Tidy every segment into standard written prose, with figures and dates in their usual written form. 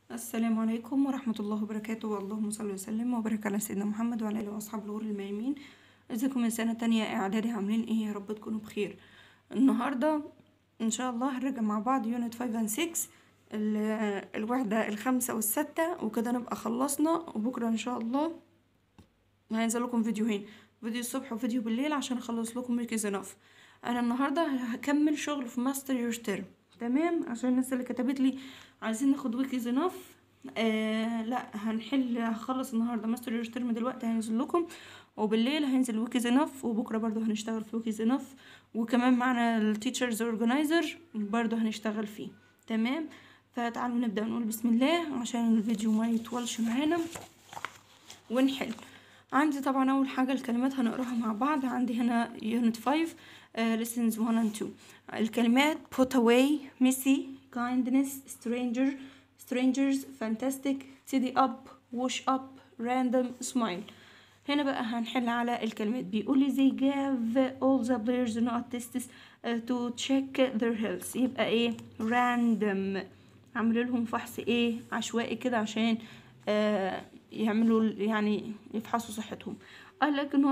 السلام عليكم ورحمة الله وبركاته. اللهم صل وسلم وبارك على سيدنا محمد وعلى آله وأصحابه الغر الميامين. ازيكم من سنة تانية إعدادي؟ عاملين ايه؟ يا رب تكونوا بخير. النهاردة إن شاء الله هنراجع مع بعض يونت 5 and 6 الوحدة الخامسة والستة، وكده نبقى خلصنا. وبكرة إن شاء الله هينزل لكم فيديوهين، فيديو الصبح وفيديو بالليل عشان أخلص لكم ويك انف. أنا النهاردة هكمل شغل في ماستر يور ترم، تمام؟ عشان الناس اللي كتبت لي عايزين ناخد ويك انف، لا هخلص النهارده ماستر يور ترم دلوقتي هينزل لكم، وبالليل هينزل ويكيز انف، وبكره برضو هنشتغل في ويكيز انف، وكمان معنا التيتشرز اورجنايزر برضو هنشتغل فيه، تمام؟ فتعالوا نبدا نقول بسم الله عشان الفيديو ما يطولش معانا ونحل. عندي طبعا اول حاجه الكلمات هنقراها مع بعض. عندي هنا يونت 5 lessons 1 and 2. الكلمات put away, messy, kindness, strangers, fantastic, tidy up, wash up, random, smile. هنا بقى هنحل على الكلمات. بيقول لي they gave all the players not tests to check their health. يبقى ايه؟ random. عملوا لهم فحص ايه؟ عشوائي كده عشان يعملوا يعني يفحصوا صحتهم. I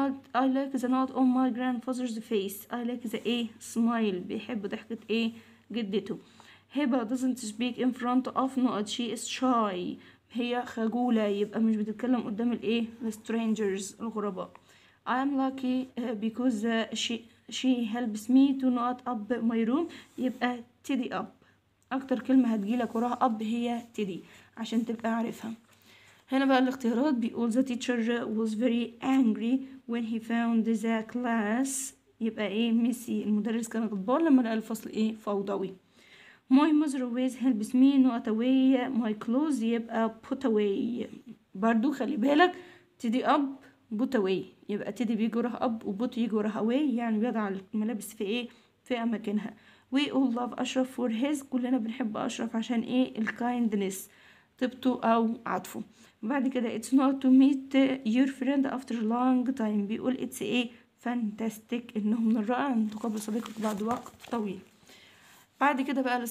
like the note on my grandfather's face. I like the ايه؟ smile. بيحب ضحكة ايه؟ جدته. هبة doesn't speak in front of not she is shy. هي خجولة، يبقى مش بتتكلم قدام الايه؟ the strangers، الغرباء. I am lucky because she helps me to not up my room. يبقى tidy up. اكتر كلمة هتجيلك وراها up هي tidy عشان تبقى عارفها. هنا بقى الاختيارات. بيقول the teacher was very angry when he found the class. يبقى ايه؟ ميسي المدرس كان غضبان لما لقى الفصل ايه؟ فوضوي. My mother always helps me not away my clothes. يبقى put away. برضو خلي بالك تدي up put away. يبقى تدي بيجي وراها up وبوت يجي وراها away، يعني بيضع الملابس في ايه؟ في اماكنها. we all love أشرف for his. كلنا بنحب أشرف عشان ايه؟ الكايندنس، طيبته او عطفه. بعد كده it's not to meet your friend after a long time. بيقول it's ايه؟ fantastic. انه من الرائع ان تقابل صديقك بعد وقت طويل. بعد كده بقى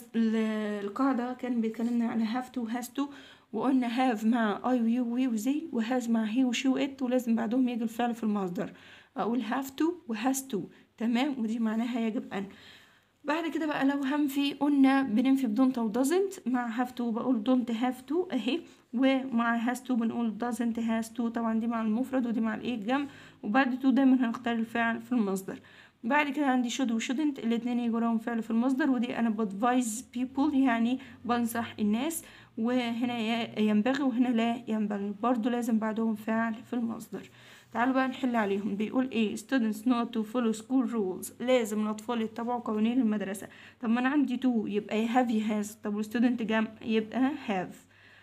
القاعدة كان بيتكلمنا على have to has to، وقلنا have مع I و you و we و they، و has مع he و she و it، ولازم بعدهم يجي الفعل في المصدر. اقول have to و has to، تمام؟ ودي معناها يجب ان. بعد كده بقى لو هنفي قلنا بننفي بدونت او doesn't. مع have to بقول don't have to اهي، ومع has to بنقول doesn't has to. طبعا دي مع المفرد ودي مع الايه؟ الجمع. وبعد to دايما هنختار الفعل في المصدر. بعد كده عندي should و shouldn't، الاتنين يجوا وراهم فعل في المصدر، ودي انا advise people يعني بنصح الناس، وهنا ينبغي وهنا لا ينبغي، برضو لازم بعدهم فعل في المصدر. تعالوا بقى نحل عليهم. بيقول ايه؟ students not to follow school rules. لازم الأطفال يتبعوا قوانين المدرسة. طب ما أنا عندي to يبقى have has. طب والستودنت جمع يبقى have.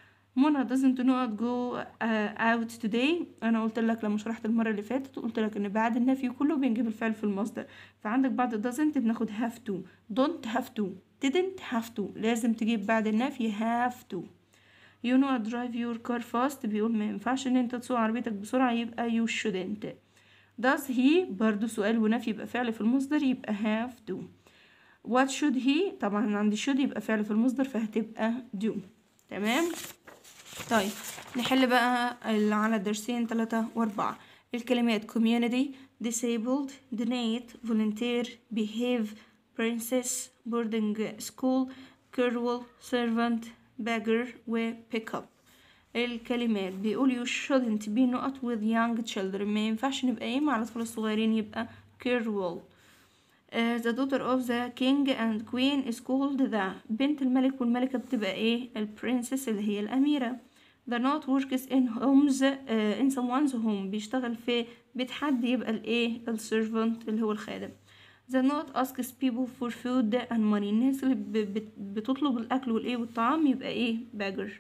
منى doesn't not go out today. أنا قلت لك لما شرحت المرة اللي فاتت قلت لك إن بعد النفي كله بنجيب الفعل في المصدر، فعندك بعد doesn't بناخد have to. don't have to didn't have to لازم تجيب بعد النفي have to. you know drive your car fast. بيقول ما ينفعش ان انت تسوق عربيتك بسرعة، يبقى you shouldn't. does he برضو سؤال ونفي يبقى فعل في المصدر، يبقى have to. what should he؟ طبعا عندي should يبقى فعل في المصدر فهتبقى do، تمام؟ طيب نحل بقى على الدرسين 3 و4. الكلمات community, disabled, donate, volunteer, behave, princess, boarding school, cruel, servant, beggar و pick up. الكلمات بيقول you shouldn't be not with young children. ما ينفعش نبقى ايه مع الأطفال الصغيرين، يبقى cruel. the daughter of the king and queen is called the. بنت الملك والملكة بتبقى ايه؟ البرنسس اللي هي الأميرة. the not works in homes in someone's home. بيشتغل في بيت حد، يبقى الايه؟ السيرفنت اللي هو الخادم. the not asks people for food and money. الناس اللي بتطلب الأكل والإيه والطعام يبقى إيه؟ beggar،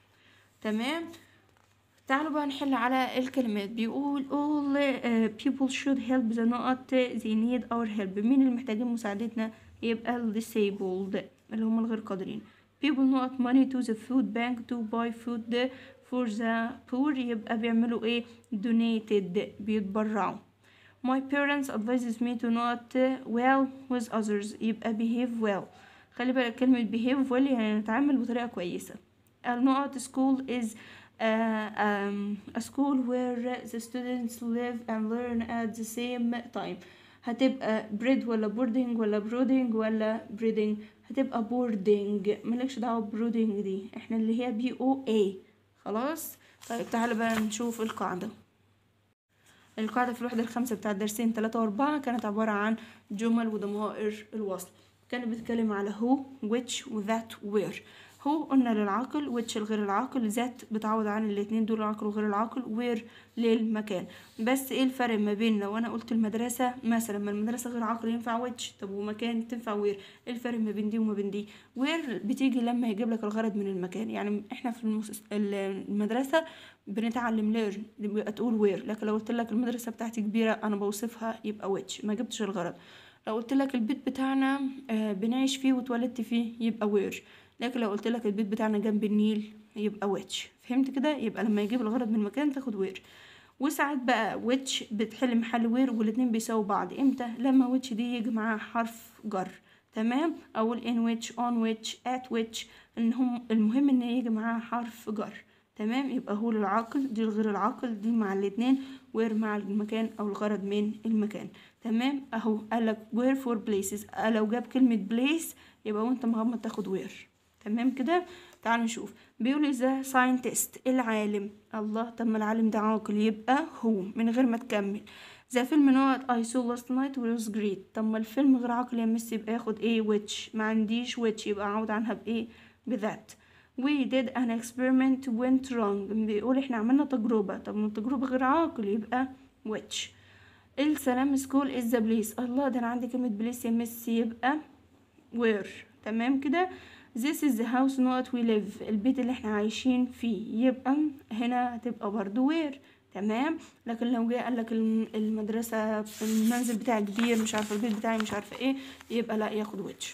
تمام؟ تعالوا بقى نحل على الكلمات. بيقول all people should help the not they need our help. مين اللي محتاجين مساعدتنا؟ يبقى ال disabled اللي هم الغير قادرين. people not money to the food bank to buy food for the poor. يبقى بيعملوا ايه؟ donated بيتبرعوا. my parents advises me to not well with others. يبقى behave well. خلي بالك كلمة behave well يعني نتعامل بطريقة كويسة، not school is a school where the students live and learn at the same time. هتبقى bread ولا boarding ولا brooding ولا breeding؟ هتبقى boarding، ملكش دعوة brooding دي، احنا اللي هي BOA. خلاص. طيب تعالى بقى نشوف القاعدة. القاعدة في الوحدة الخامسة بتاع الدرسين 3 و4 كانت عبارة عن جمل وضمائر الوصل. كانت بتتكلم على who which و that where. who قلنا للعاقل، which الغير العاقل، that بتعوض عن الاتنين دول العاقل وغير العاقل، where للمكان. بس ايه الفرق ما بين لو انا قلت المدرسة مثلا، ما المدرسة غير عاقل ينفع which، طب ومكان تنفع where. ايه الفرق ما بين دي وما بين دي؟ where بتيجي لما يجيب لك الغرض من المكان. يعني احنا في المدرسة بنتعلم learn يبقى تقول where، لكن لو قلت لك المدرسة بتاعتي كبيرة انا بوصفها يبقى which، ما جبتش الغرض. لو قلت لك البيت بتاعنا بنعيش فيه واتولدت فيه يبقى where، لكن لو قلت لك البيت بتاعنا جنب النيل يبقى which. فهمت كده؟ يبقى لما يجيب الغرض من المكان تاخد where. وساعات بقى which بتحل محل where والاتنين بيساووا بعض. امتى؟ لما which دي يجي معاها حرف جر. تمام؟ او in which on which at which، المهم ان يجي معاها حرف جر. تمام؟ يبقى هو للعاقل، دي الغير العاقل، دي مع الاتنين، where مع المكان او الغرض من المكان. تمام؟ اهو قالك where for places، لو جاب كلمة place يبقى وانت مغمض تاخد where. تمام كده؟ تعالوا نشوف. بيقول إذا scientist العالم. الله، طب ما العالم ده عاقل يبقى هو من غير ما تكمل. زي فيلم نوت I saw last night was great. طب ما الفيلم غير عاقل يا مس يبقى ياخد ايه؟ which. ما عنديش which يبقى اعوض عنها بايه؟ بذات. we did an experiment went wrong. بيقول احنا عملنا تجربة، طب ما التجربة غير عاقل يبقى which. السلام school is the place. الله، ده انا عندي كلمة place يا مس يبقى where. تمام كده؟ This is the house not we live. البيت اللي احنا عايشين فيه، يبقى هنا هتبقى برضو where. تمام. لكن لو جه قالك المدرسة، المنزل بتاعي كبير، مش عارفة البيت بتاعي مش عارفة ايه، يبقى لا ياخد which.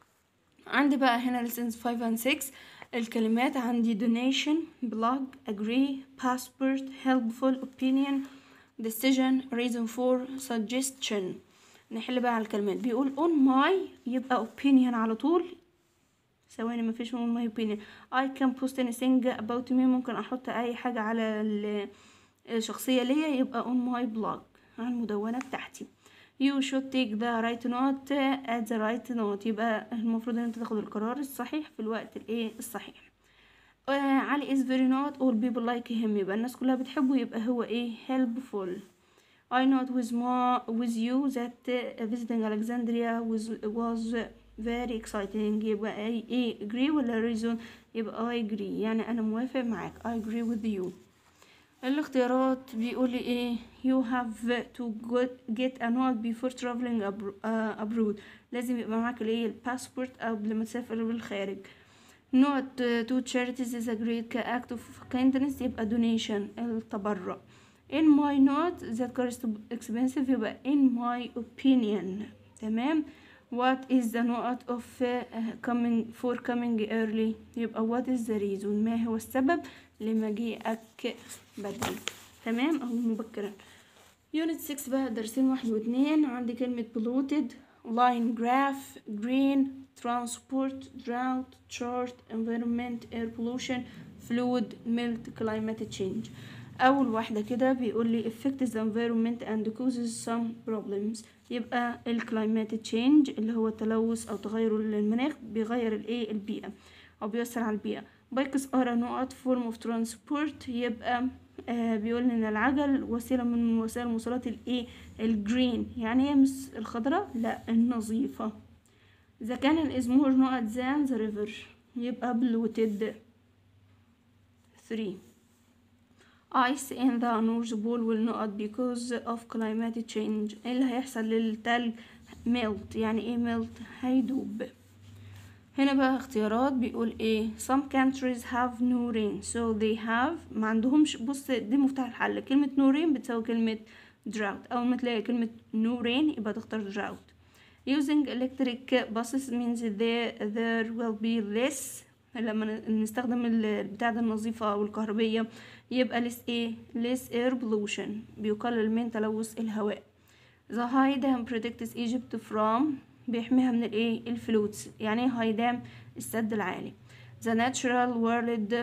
عندي بقى هنا lessons 5 and 6. الكلمات عندي donation blog agree passport helpful opinion decision reason for suggestion. نحل بقى على الكلمات. بيقول on my يبقى opinion على طول. ثواني، مفيش on my opinion. I can post anything about me، ممكن احط اي حاجة على الشخصية ليا، يبقى on my blog على المدونة بتاعتي. you should take the right note at the right note، يبقى المفروض ان انت تاخد القرار الصحيح في الوقت الصحيح. علي is very not all people like him، يبقى الناس كلها بتحبه، يبقى هو helpful. I not with you that visiting Alexandria was very exciting، يبقى agree ولا reason؟ يبقى I agree، يعني انا موافق معاك. I agree with you. الاختيارات بيقول لي you have to get a note before traveling abroad، لازم يبقى معاك الباسبورت قبل ما تسافر للخارج. not to charities is a great act of kindness، يبقى donation التبرع. in my note that car is too expensive، يبقى in my opinion. تمام. what is the note of coming early، يبقى what is the reason، ما هو السبب لمجيئك بدري. تمام، او مبكرا. unit 6 بقى درسين 1 و2. عندي كلمة polluted line graph green transport drought chart environment air pollution fluid melt climate change. اول واحدة كده بيقول لي affects the environment and causes some problems، يبقى climate change اللي هو التلوث او تغير المناخ، بيغير البيئة او بيأثر على البيئة. bikes are a نقط form of transport، يبقى بيقول ان العجل وسيلة من وسائل المواصلات الجرين، يعني هي مش الخضراء، لا النظيفة. اذا كان الازمور نقط than the river، يبقى polluted. 3 ice in the North Pole will not because of climate change، ايه اللي هيحصل للتلج؟ melt، يعني melt؟ هيدوب. هنا بقى اختيارات بيقول some countries have no rain so they have، ما عندهمش. بص، دي مفتاح الحل، كلمة no rain بتساوي كلمة drought، اول ما تلاقي كلمة no rain يبقى تختار drought. using electric buses means there will be less، لما نستخدم البتاع ده النظيفة او الكهربية يبقى less air pollution، بيقلل من تلوث الهواء. the high dam protects Egypt from، بيحميها من الفلوتس، يعني هاي دام السد العالي. The natural world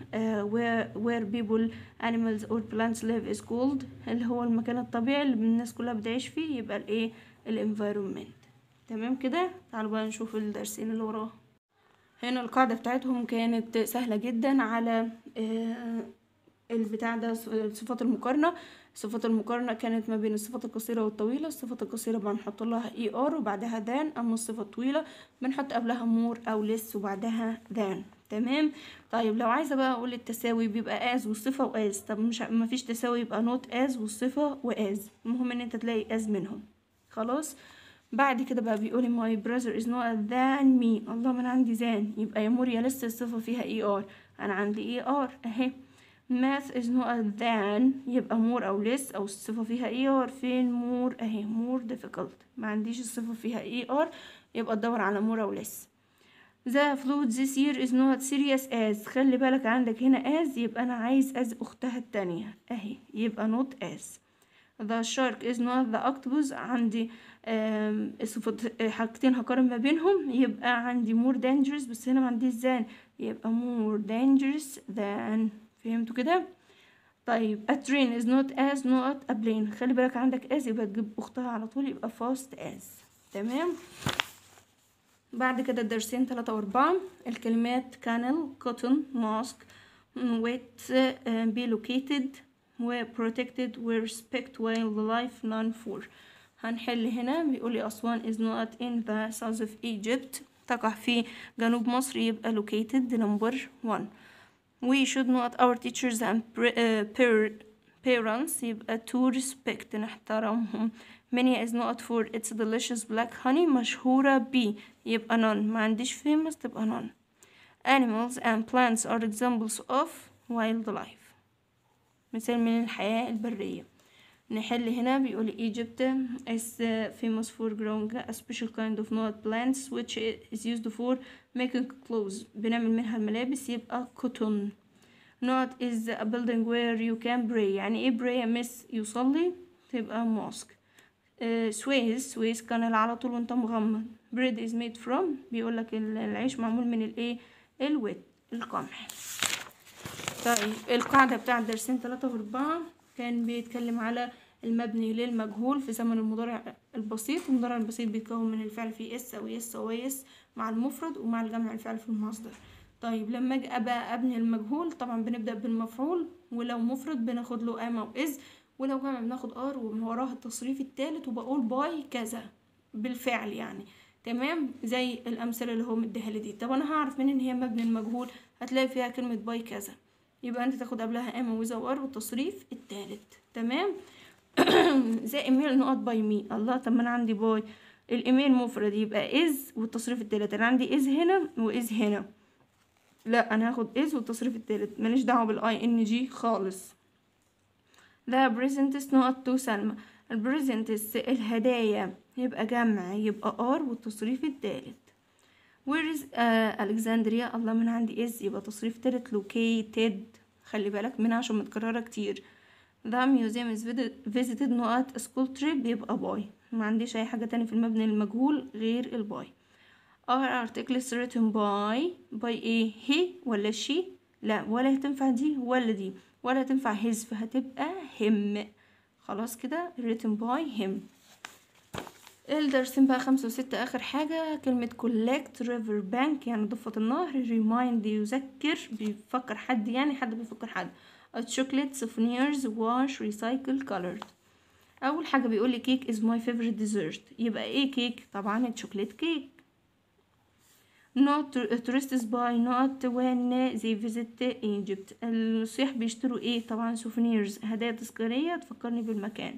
where people, animals or plants live is called، اللي هو المكان الطبيعي اللي الناس كلها بتعيش فيه، يبقى الايه الانفيرومنت. تمام كده. تعالوا بقى نشوف الدرسين اللي وراها. هنا القاعدة بتاعتهم كانت سهلة جدا على البتاع ده، صفات المقارنة. صفات المقارنة كانت ما بين الصفات القصيرة والطويلة. الصفات القصيرة بنحط لها ER وبعدها than، أما الصفة الطويلة بنحط قبلها more أو less وبعدها than. تمام. طيب لو عايزة بقى أقول التساوي بيبقى as والصفة و as. طب مش مفيش تساوي يبقى not as والصفة و as. المهم إن أنت تلاقي as منهم. خلاص. بعد كده بقى بيقولي my brother is not than me. الله، من عندي than يبقى يا more يا less الصفة فيها ER. أنا عندي ER أهي. math is not than يبقى more أو less أو الصفة فيها ER. فين more أهي more difficult، ما عنديش الصفة فيها ER يبقى تدور على more أو less. the flood this year is not serious as. خلي بالك عندك هنا as يبقى أنا عايز as أختها التانية أهي يبقى not as. the shark is not the octopus. عندي حاجتين هقارن ما بينهم يبقى عندي more dangerous بس هنا ما عنديش than يبقى more dangerous than. فهمتوا كده؟ طيب a train is not as not a plane. خلي بالك عندك as يبقى تجيب اختها على طول يبقى fast as. تمام. بعد كده الدرسين 3 و4 الكلمات canal cotton mask wet be located و protected و respect wildlife none for. هنحل هنا. بيقولي أسوان is not in the south of Egypt، تقع في جنوب مصر يبقى located number 1. we should not our teachers and parents يبقى to respect نحترمهم. many is not for its delicious black honey مشهورة ب يبقى none، ما عنديش famous تبقى none. animals and plants are examples of wildlife، مثال من الحياة البرية. نحل هنا. بيقول Egypt is famous for growing a special kind of nut plants which is used for making clothes، بنعمل منها الملابس يبقى cotton. Nut is a building where you can pray. يعني ايه pray يا مس؟ يصلي تبقى mosque. Suez كان على طول وانت مغمض. bread is made from بيقولك العيش معمول من الايه الوت القمح. طيب القاعدة بتاع درسين 3 و4 كان بيتكلم على المبني للمجهول في زمن المضارع البسيط. المضارع البسيط بيتكون من الفعل في اس او يس او يس مع المفرد ومع الجمع الفعل في المصدر. طيب لما اجي ابقى ابني المجهول طبعا بنبدا بالمفعول، ولو مفرد بناخد له ام او از، ولو جمع بناخد ار ووراه التصريف الثالث وبقول باي كذا بالفعل يعني. تمام. زي الامثله اللي هو مديها لي دي. طب انا هعرف منين ان هي مبني المجهول؟ هتلاقي فيها كلمه باي كذا يبقى انت تاخد قبلها ام وذا وار والتصريف الثالث. تمام. زي ايميل نقط باي مي. الله، طب ما انا عندي باي الايميل مفرد يبقى از والتصريف الثالث. انا عندي از هنا واز هنا، لا انا هاخد از والتصريف الثالث، ماليش دعوه بالاي ان جي خالص. ده بريزنتس نقط تو سلمى. البريزنتس الهدايا يبقى جمع يبقى ار والتصريف الثالث. where is الكسندريا. الله، من عندي از يبقى تصريف ثالث located. خلي بالك منها عشان متكرره كتير. the museum is visited نقط school trip يبقى باي. ما عنديش اي حاجه تاني في المبني المجهول غير الباي. our article is written by ايه؟ he ولا she؟ لا، ولا تنفع دي ولا دي، ولا تنفع his، فهتبقى him. خلاص كده written by him. الدرسين بقى 5 و6 اخر حاجة. كلمة collect river bank يعني ضفة النهر. remind يذكر، بيفكر حد يعني حد بيفكر حد. a chocolate souvenirs wash recycle colored. اول حاجة بيقولي cake is my favorite dessert يبقى ايه كيك؟ طبعا الشوكليت كيك. not tourists buy not when they visit Egypt. السياح بيشتروا ايه؟ طبعا souvenirs هدايا تذكارية تفكرني بالمكان.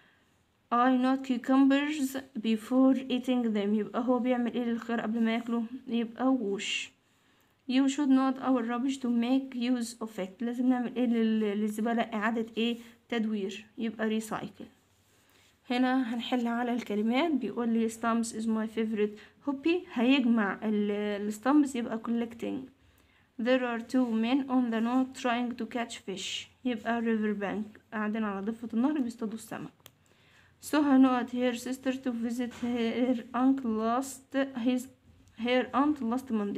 I not cucumbers before eating them يبقى هو بيعمل ايه للخيار قبل ما ياكله؟ يبقى wash. you should not our rubbish to make use of it. لازم نعمل ايه للزبالة؟ اعادة ايه؟ تدوير يبقى recycle. هنا هنحل على الكلمات. بيقول لي stamps is my favorite hobby. هيجمع الستامبس يبقى collecting. there are two men on the note trying to catch fish يبقى river bank قاعدين على ضفة النهر بيصطادوا السمك. سهى نقط her sister to visit her aunt last Monday.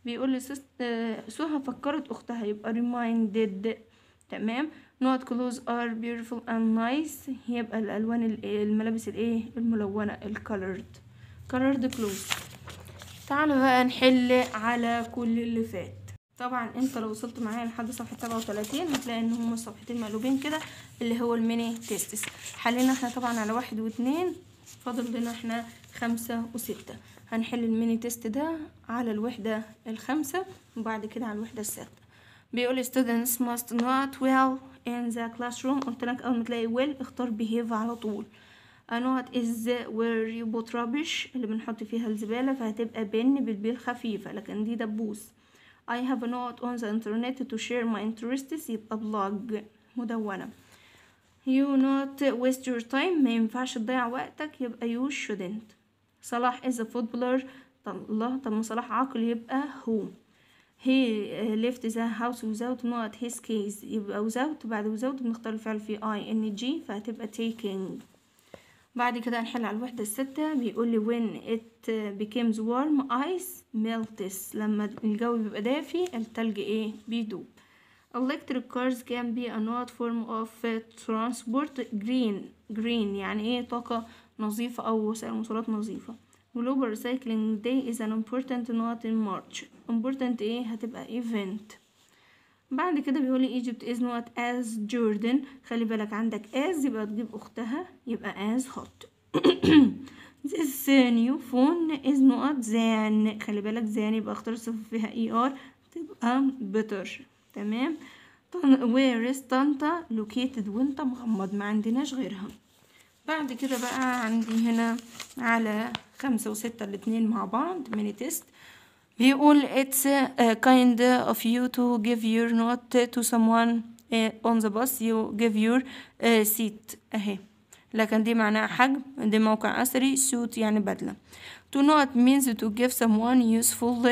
بيقول لي سهى فكرت اختها، يبقى reminded. تمام. not clothes are beautiful and nice، يبقى الالوان الملابس الايه الملونة colored clothes. تعالوا بقى نحل على كل اللي فات. طبعا انت لو وصلت معايا لحد صفحة 37 هتلاقي ان هما الصفحتين مقلوبين كده، اللي هو الميني تيستس. حلينا احنا طبعا على 1 و2، فاضل لنا احنا 5 و6. هنحل الميني تيست ده على الوحدة ال5 وبعد كده على الوحدة ال6. بيقول students must not well in the classroom. قلت لك اول ما تلاقي well اختار behave على طول. A not is where you put rubbish، اللي بنحط فيها الزبالة، فهتبقى بن بالبي الخفيفة، لكن دي دبوس. I have a note on the internet to share my interests، يبقى blog مدونة. You not waste your time، ما ينفعش تضيع وقتك، يبقى you shouldn't. صلاح is a footballer. طب ما صلاح عاقل، يبقى who. He left the house without not his keys، يبقى without، بعد without بنختار الفعل في ing، فهتبقى taking. بعد كده هنحل على الوحدة ال6. بيقول لي when it becomes warm ice melts، لما الجو بيبقى دافي التلج ايه بيدوب. electric cars can be another form of transport. green يعني ايه طاقة نظيفة او وسائل مواصلات نظيفة. global recycling day is an important not in March. important ايه هتبقى event. بعد كده بيقولي Egypt is not as Jordan. خلي بالك عندك as يبقى تجيب اختها، يبقى as hot. this new phone is not than. خلي بالك than يبقى اختار صفة فيها er، تبقى better. تمام. where is طنطا located وانت مغمض، ما عندناش غيرها. بعد كده بقى عندي هنا على 5 و6 الاتنين مع بعض ميني تيست. بيقول it's kind of you to give your note to someone on the bus. you give your seat اهي، لكن دي معناها حجم، دي موقع أثري. suit يعني بدلة. to not means to give someone useful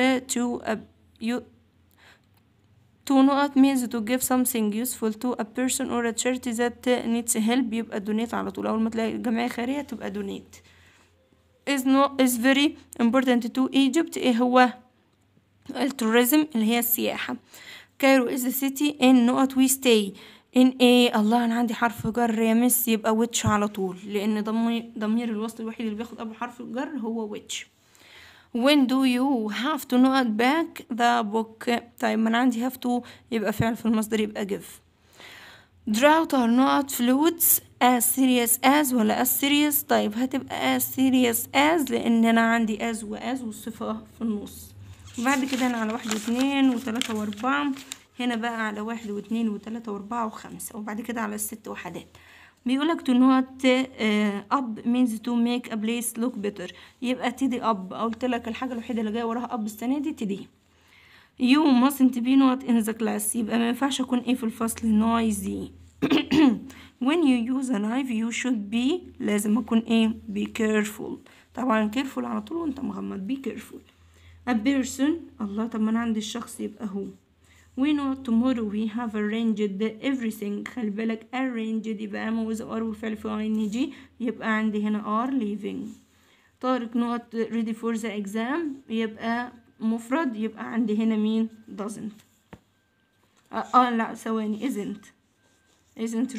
to not means to give something useful to a person or a charity that needs help، يبقى donate على طول. أول ما تلاقي جمعية خيرية تبقى donate. is very important to Egypt، ايه هو التوريزم اللي هي السياحة. كايرو is the city in not we stay in ايه. الله أنا عندي حرف جر يا مس، يبقى which على طول، لأن ضمير الوصل الوحيد اللي بياخد قبل حرف الجر هو which. when do you have to not back the book. طيب ما أنا عندي have to يبقى فعل في المصدر، يبقى give. drought are not floods as serious as ولا as serious. طيب هتبقى as serious as، لأن أنا عندي as و as والصفة في النص. وبعد كده أنا على 1 و2 و3 و4. هنا بقى على 1 و2 و3 و4 و5، وبعد كده على 6 وحدات. بيقولك to not up means to make a place look better، يبقى تدي up. قلت لك الحاجة الوحيدة اللي جاية وراها up السنة دي تدي. you mustn't be not in the class، يبقى ما ينفعش أكون ايه في الفصل noisy. when you use a knife you should be، لازم أكون ايه be careful. طبعا careful على طول وانت مغمض، be careful. a person، الله طب ما أنا عندي الشخص يبقى هو. we know tomorrow we have arranged everything. خلي بالك arranged يبقى am with are والفعل في ing، يبقى عندي هنا are leaving. طارق not ready for the exam، يبقى مفرد، يبقى عندي هنا مين doesn't. لا ثواني isn't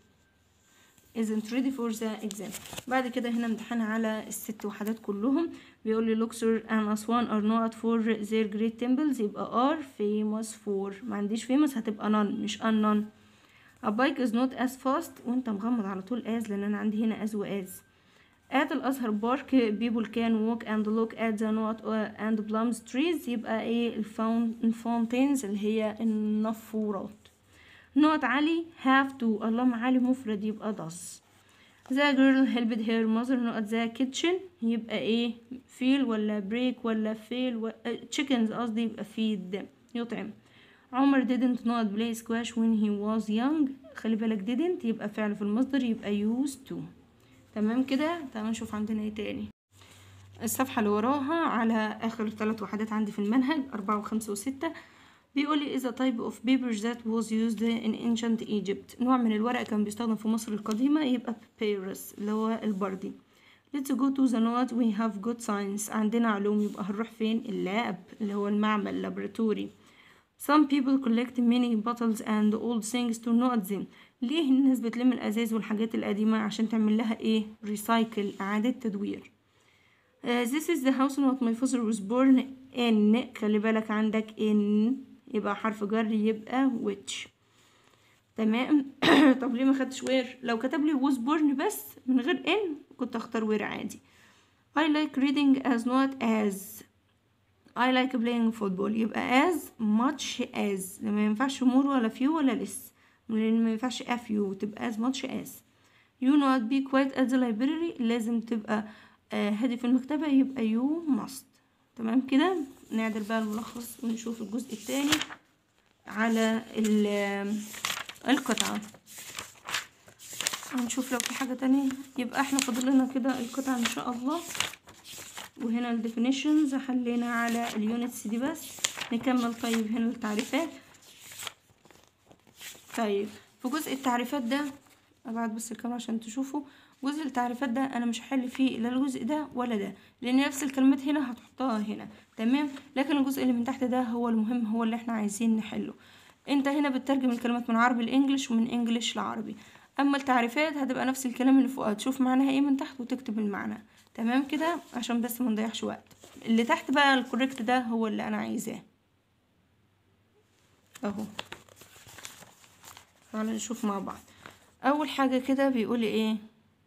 ready for the exam. بعد كده هنا امتحان على ال6 وحدات كلهم. بيقول لي Luxor and Aswan are not for their great temples، يبقى are famous for. ما عنديش famous هتبقى none مش unknown. a bike is not as fast، وانت مغمض على طول as، لان انا عندي هنا as و as. at الازهر بارك people can walk and look at the not and plums trees، يبقى ايه الفاونتينز اللي هي النافورات. not علي have to، الله معالي مفرد يبقى does. the girl helped her mother not the kitchen، يبقى ايه feel ولا break ولا fail chickens قصدي، يبقى feed يطعم. عمر didn't not play squash when he was young. خلي بالك didn't يبقى فعل في المصدر، يبقى used to. تمام كده. تعالوا نشوف عندنا ايه تاني. الصفحة اللي وراها على آخر 3 وحدات عندي في المنهج 4 و5 و6. بيقولي is a type of paper that was used in ancient Egypt. نوع من الورق كان بيستخدم في مصر القديمة، يبقى papyrus اللي هو البردي. let's go to the note we have good science. عندنا علوم يبقى هنروح فين؟ اللاب اللي هو المعمل laboratory. some people collect many bottles and old things to not them. ليه الناس بتلم الأزاز والحاجات القديمة عشان تعمل لها ايه؟ recycle، إعادة تدوير. this is the house what my father was born in. خلي بالك عندك in يبقى حرف جر يبقى which. تمام. طب ليه ما خدتش where؟ لو كتب لي was born بس من غير in كنت اختار where عادي. I like reading as not as. I like playing football يبقى as much as. ما ينفعش more ولا few ولا less، لأن ما ينفعش a few، تبقى as much as. you not be quiet at the library لازم تبقى هادي في المكتبة يبقى you must. تمام كده. نعدل بقى الملخص ونشوف الجزء الثاني على القطعة، هنشوف لو في حاجة تانية. يبقى احنا فاضل لنا كده القطعة ان شاء الله، وهنا ال definitions حلينا على اليونتس دي بس. نكمل طيب هنا التعريفات. طيب في جزء التعريفات ده ابعد بس الكاميرا عشان تشوفوا. جزء التعريفات ده انا مش هحل فيه لا الجزء ده ولا ده، لان نفس الكلمات هنا هتحطها هنا. تمام. لكن الجزء اللي من تحت ده هو المهم، هو اللي احنا عايزين نحله. انت هنا بتترجم الكلمات من عربي لانجليش ومن انجليش لعربي. اما التعريفات هتبقى نفس الكلام اللي فوق، تشوف معناها ايه من تحت وتكتب المعنى. تمام كده عشان بس ما نضيعش وقت. اللي تحت بقى الكوريكت ده هو اللي انا عايزاه اهو. تعالوا نشوف مع بعض. اول حاجه كده بيقول ايه؟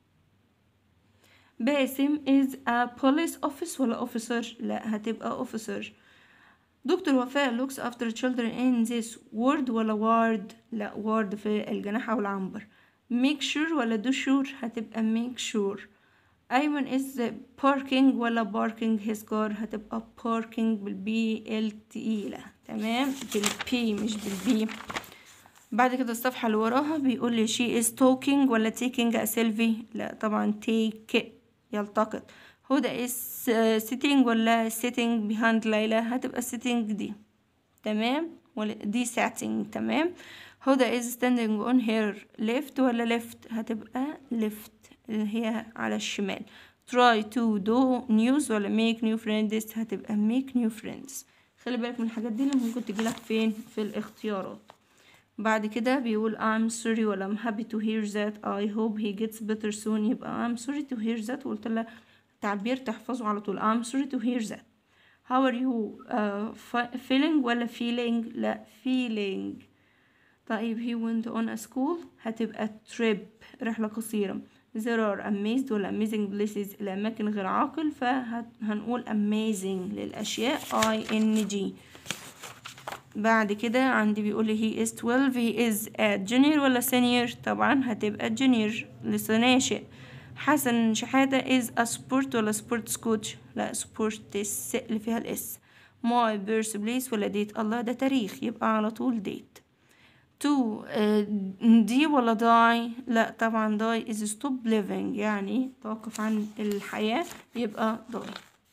باسم is a police officer ولا officer؟ لا هتبقى officer. دكتور وفاء looks after children in this ward ولا ward؟ لا ward في الجناح او العنبر. make sure ولا do sure؟ هتبقى make sure. أيمن is parking ولا parking his car؟ هتبقى parking بالبي التقيلة. تمام. بالبي مش بالبي. بعد كده الصفحة اللي وراها بيقول لي she is talking ولا taking a selfie؟ لا طبعا take يلتقط. هدى is sitting ولا sitting behind ليلى؟ هتبقى sitting دي. تمام. ولا دي sitting. تمام. هدى is standing on her left ولا left؟ هتبقى left اللي هي على الشمال. try to do news ولا make new friends؟ هتبقى make new friends. خلي بالك من الحاجات دي اللي ممكن تجيلك فين في الاختيارات. بعد كده بيقول I'm sorry ولا I'm happy to hear that I hope he gets better soon. يبقى I'm sorry to hear that وقلت لها تعبير تحفظه على طول. I'm sorry to hear that. how are you feeling ولا feeling؟ لا feeling. طيب he went on a school هتبقى trip رحلة قصيرة. there are amazed ولا amazing places الأماكن غير عاقل، فهنقول amazing للأشياء ING. بعد كده عندي بيقول لي he is 12 he is a junior ولا senior؟ طبعا هتبقى junior لسه ناشئ. حسن شحاتة is a sport ولا sports coach؟ لا sports اللي فيها الاس. my birthplace ولا date؟ الله ده تاريخ يبقى على طول date. to دي ولا die؟ لا طبعا die is stop living يعني توقف عن الحياة يبقى die.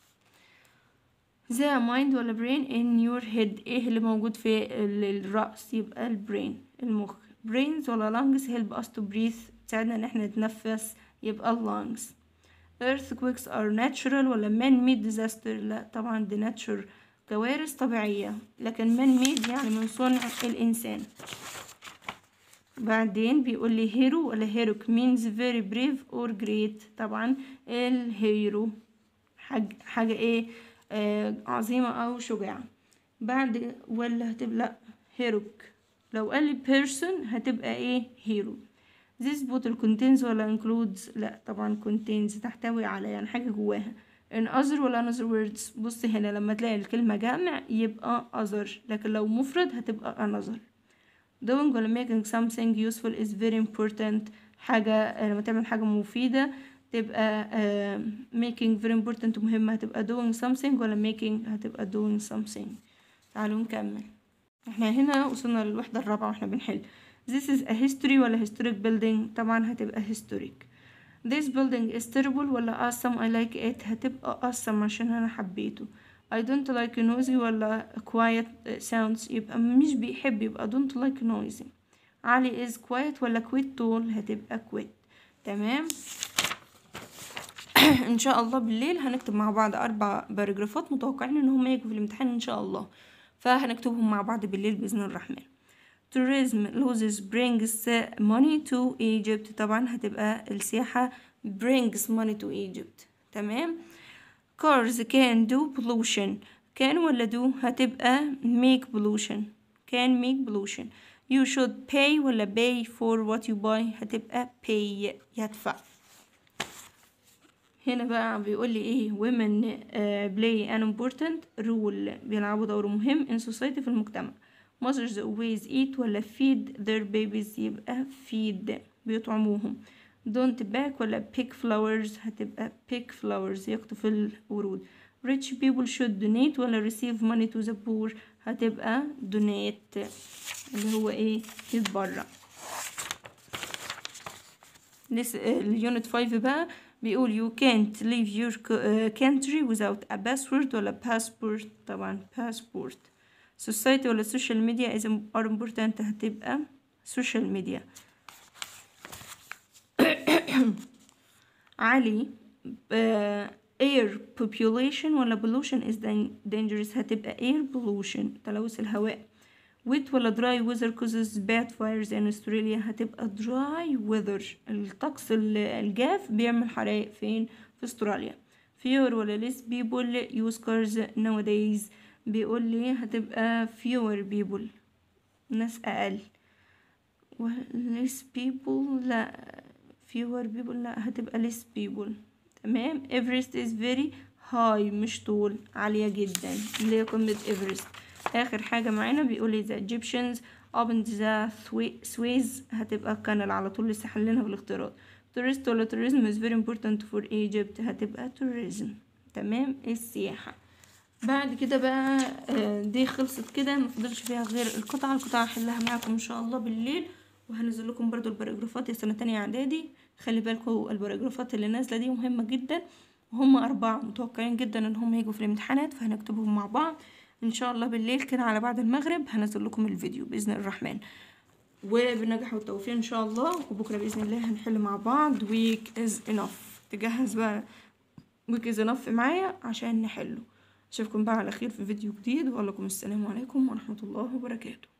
the mind ولا brain in your head؟ ايه اللي موجود في الرأس؟ يبقى البرين المخ. brains ولا lungs help us to breathe تساعدنا ان احنا نتنفس يبقى lungs. earthquakes are natural ولا man-made disaster؟ لا طبعا دي natural كوارث طبيعية، لكن man-made يعني من صنع الإنسان. بعدين بيقول لي hero ولا heroic means very brave or great؟ طبعا الهيرو حاجة ايه عظيمة او شجاعة. بعد ولا هتبقى لا heroic. لو قال لي person هتبقى ايه hero. this bottle contains ولا includes؟ لا طبعا contains تحتوي على يعني حاجة جواها. in other ولا another words؟ بص هنا لما تلاقي الكلمة جمع يبقى other، لكن لو مفرد هتبقى another. doing ولا making something useful is very important. حاجة لما تعمل حاجة مفيدة تبقى making very important مهمة، هتبقى doing something ولا making؟ هتبقى doing something. تعالوا نكمل. احنا هنا وصلنا للوحدة الرابعة واحنا بنحل. this is a history ولا historic building؟ طبعا هتبقى historic. this building is terrible ولا awesome I like it؟ هتبقى awesome عشان انا حبيته. I don't like noisy ولا quiet sounds؟ يبقى مش بيحب يبقى don't like noisy. علي is quiet ولا quit tall؟ هتبقى quit. تمام. ان شاء الله بالليل هنكتب مع بعض 4 باراجرافات متوقعين ان هم يجوا في الامتحان ان شاء الله، فهنكتبهم مع بعض بالليل بإذن الرحمن. tourism loses brings money to Egypt، طبعا هتبقى السياحة brings money to Egypt. تمام. cars can do pollution، can ولا do؟ هتبقى make pollution، can make pollution. you should pay ولا pay for what you buy؟ هتبقى pay، يدفع. هنا بقى بيقول لي ايه women play an important role، بيلعبوا دور مهم in society، في المجتمع. mothers always eat ولا feed their babies؟ يبقى feed، بيطعموهم. don't back ولا pick flowers؟ هتبقى pick flowers، يقطف الورود. rich people should donate ولا receive money to the poor؟ هتبقى donate، اللي هو ايه يتبرع. اليونت 5 بقى بيقول you can't leave your country without a password ولا passport؟ طبعا passport. society ولا social media is are important؟ هتبقى social media. علي air population ولا pollution is dangerous؟ هتبقى air pollution، تلوث الهواء. wet ولا dry weather causes bad fires in Australia؟ هتبقى dry weather، الطقس الجاف بيعمل حرائق فين؟ في استراليا. fewer ولا less people use cars nowadays؟ بيقول لي هتبقى fewer people، ناس أقل. less people لا، fewer people لا، هتبقى less people. تمام. Everest is very high، مش طول، عالية جدا، اللي هي قمة إيفرست. آخر حاجة معانا بيقولي the Egyptians opened the Suez، هتبقى كانال على طول، لسه حلينها بالاختيارات. tourist ولا tourism is very important for Egypt؟ هتبقى tourism. تمام، السياحة. بعد كده بقى دي خلصت كده، مفضلش فيها غير القطعة هحلها معاكم ان شاء الله بالليل، وهنزل لكم برضو الباراجرافات يا سنة تانية اعدادي. خلي بالكم الباراجرافات اللي نازلة دي مهمة جدا، وهم 4 متوقعين جدا ان هم يجوا في الامتحانات، فهنكتبهم مع بعض ان شاء الله بالليل كده على بعد المغرب. هنزل لكم الفيديو بإذن الرحمن، وبالنجاح والتوفيق ان شاء الله. وبكرة بإذن الله هنحل مع بعض week is enough، تجهز بقى week is enough معايا عشان نحله. اشوفكم بقى على خير في فيديو جديد، واقول لكم السلام عليكم ورحمة الله وبركاته.